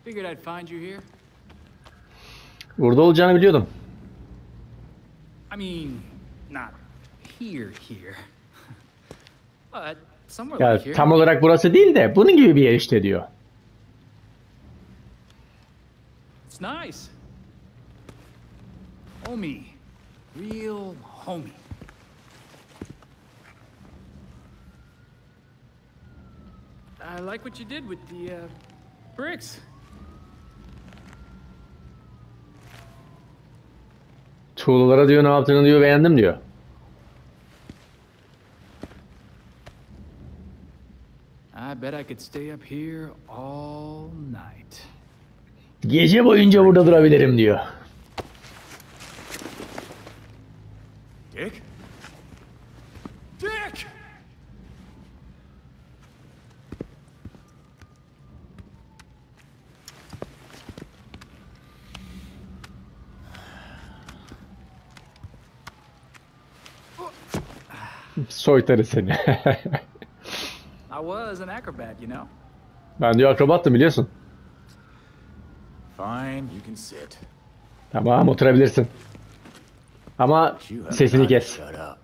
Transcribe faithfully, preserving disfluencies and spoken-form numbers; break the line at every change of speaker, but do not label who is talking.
Figured I'd find you here.
Burada olacağını biliyordum.
I mean, not here here. But somewhere
Ya
like here.
tam olarak burası değil de bunun gibi bir yer işte diyor.
It's nice. Homey. Real homey. I like what you did with the uh, bricks.
Tuğlalara diyor ne yaptığını diyor beğendim diyor.
I bet I could stay up here all night.
Gece boyunca burada durabilirim diyor.
Dick? Dick!
Soytarı seni.
I was an acrobat, you know.
Ben diyor akrobattım biliyorsun.
Fine, you can sit.
Tamam oturabilirsin. Ama sesini kes.
Shut up.